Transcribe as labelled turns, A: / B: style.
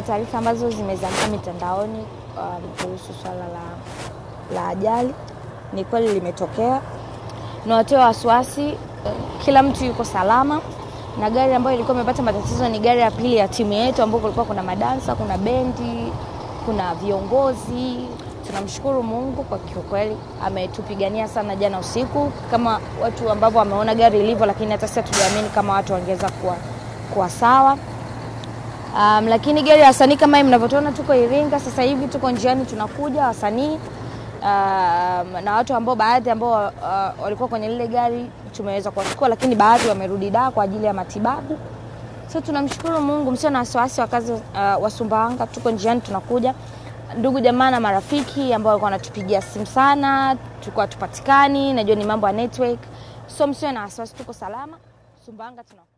A: taarifa ambazo zimezambaa mitandaoni kuhusu swala la ajali. Ni kweli limetokea. Na watoe wasiwasi, kila mtu yuko salama. Na gari ambayo ilikuwa imepata matatizo ni gari ya pili ya timu yetu ambapo kulikuwa kuna madansa, kuna bendi, kuna viongozi. Tunamshukuru Mungu kwa kweli ametupigania sana jana usiku kama watu ambao wameona gari ilivyo, lakini hata sisi tuliamini kama watu wangeweza kuwa sawa. Lakini gari ya wasanii kama hivi mnavyotuona tuko Iringa sasa hivi, tuko njiani tunakuja wasanii na watu ambao baadhi ambao walikuwa kwenye lile gari tumeweza kuwachukua, lakini baadhi wamerudi Dar kwa ajili ya matibabu. So tunamshukuru Mungu, msio na wasiwasi wakazi wa Sumbawanga, tuko njiani tunakuja. Ndugu jamaa na marafiki ambao walikuwa wanatupigia simu sana, tulikuwa tupatikani, najua ni mambo ya network. So msio na wasiwasi, tuko salama. Sumbawanga tunakuja.